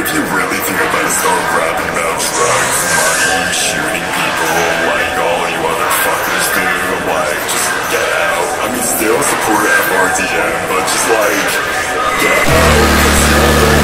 if you really think I'm gonna start rapping about drugs, money, shooting people like all you other fuckers do, like, just get out. I mean, still support frdm, but just like, get out, 'cause you're